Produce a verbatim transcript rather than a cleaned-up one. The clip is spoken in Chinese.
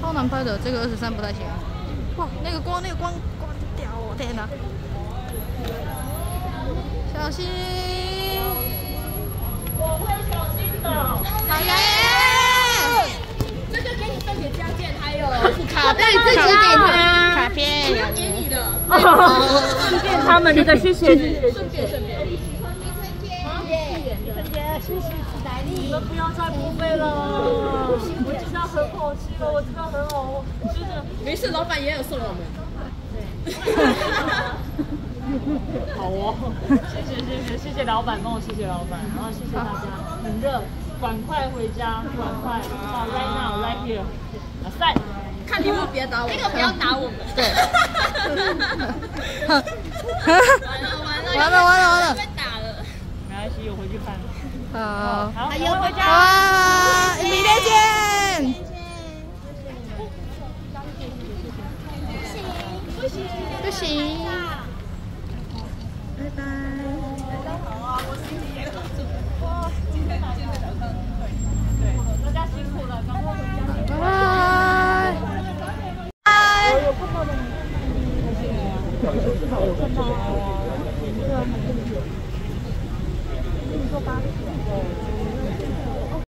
超难拍的，这个二十三不太行。哇，那个光，那个光，光屌！我天哪！小心！ 我会小心的。 哎呀！ 这个给你分给家健，还有卡片自己给他卡片， 不要给你的。 顺便他们那个谢谢， 顺便顺便。 谢谢来历，你们不要再付费了，我知道很好吃了，我知道很好吃的。 没事，老板也有送我们。 好哦，谢谢谢谢谢谢老板，帮我谢谢老板，然后谢谢大家，很热，赶快回家，赶快，好 ，right now right here， 赛， 看你们别打我，那个不要打我们。 对。 完了完了完了完了完了！ 被打了。 没关系，我回去看。 好， 好，还有回家。 好，明天见。 不行不行。拜拜。 好啊，我心里也很舒服。哇，今天今天早上对，大家辛苦了，赶快回家。 拜拜。拜。 我有碰到的你，开心了呀？有看到啊。对啊，跟你说八点。